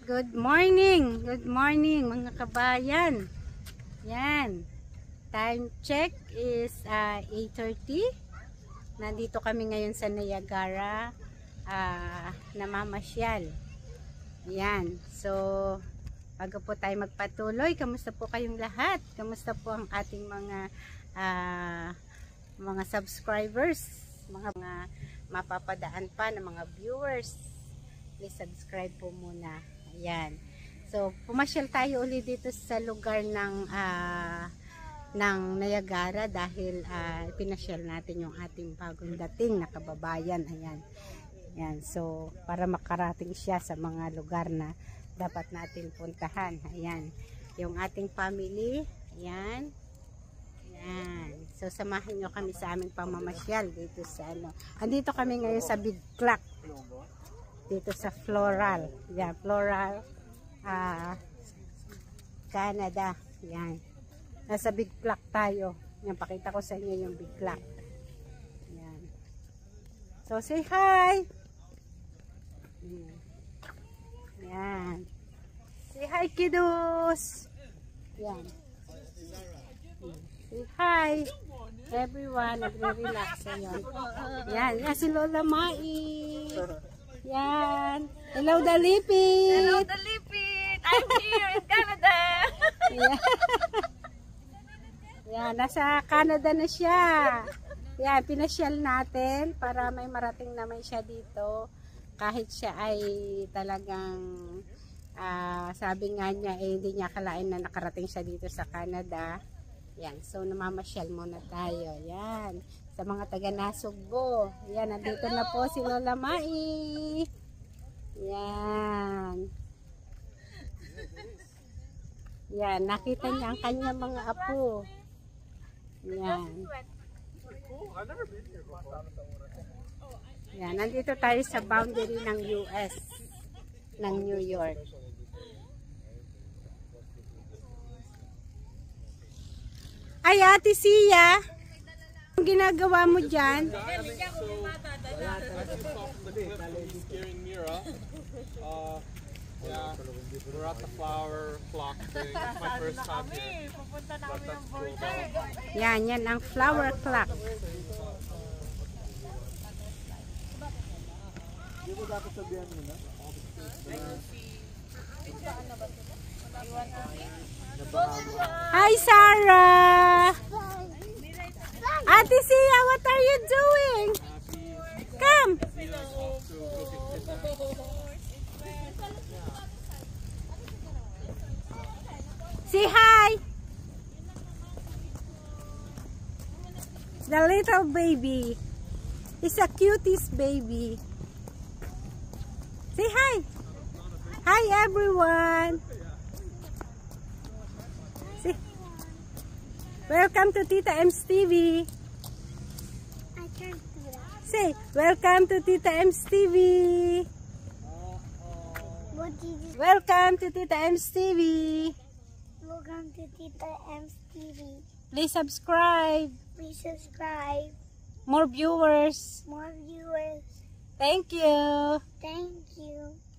Good morning mga kabayan. Yan. Time check is 8:30. Nandito kami ngayon sa Niagara, namamasyal. Yan. So, bago po tayo magpatuloy, kamusta po kayong lahat? Kamusta po ang ating mga subscribers, mga mapapadaan pa ng mga viewers? Please subscribe po muna. Ayan. So, pumasyal tayo ulit dito sa lugar ng Niagara dahil pinasyal natin yung ating bagong dating na kababayan. Ayan. Ayan. So, para makarating siya sa mga lugar na dapat natin puntahan. Ayan. Yung ating family. Ayan. Ayan. So, samahan nyo kami sa aming pamamasyal dito sa Andito kami ngayon sa Big Clock. Dito sa Floral. Yan, Floral Canada. Yan. Nasa Big Clock tayo. Yan, pakita ko sa inyo yung Big Clock. Yan. So, say hi! Yan. Say hi, kiddos! Yan. Say hi! Everyone, nagre-relax ngayon. Yan. Yan si Lola Mai. Yan. Hello, Dalipit! Hello, Dalipit! I'm here in Canada! Yan. Yan, nasa Canada na siya. Yan, pinasyal natin para may marating naman siya dito. Kahit siya ay talagang, sabi nga niya, hindi niya akalain na nakarating siya dito sa Canada. Yan, so namamasyal muna tayo. Yan. Sa mga taga Nasugbo. Yan, nandito na po si Lola Mai. Yan. Yan, nakita niya ang kanyang mga apo. Yan. Yan, nandito tayo sa boundary ng US, ng New York. Ay, Ate Sia! Ang ginagawa mo dyan? Yeah, we're at the flower clock thing. It's my first time here. But that's cool. Yan, yan ang flower clock. Hi, Sarah! Ate Sia, what are you doing? Come! Say hi! The little baby. It's a cutest baby. Say hi! Hi everyone! Say, welcome to Tita M's TV. I can't do that. Say, welcome to Tita M's TV. What did you Welcome to Tita M's TV. Welcome to Tita M's TV. Please subscribe. Please subscribe. More viewers. More viewers. Thank you. Thank you.